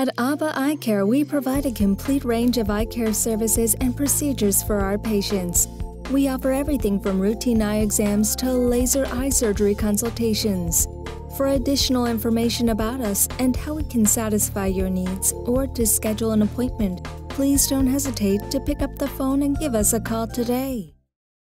At Abba Eye Care, we provide a complete range of eye care services and procedures for our patients. We offer everything from routine eye exams to laser eye surgery consultations. For additional information about us and how we can satisfy your needs or to schedule an appointment, please don't hesitate to pick up the phone and give us a call today.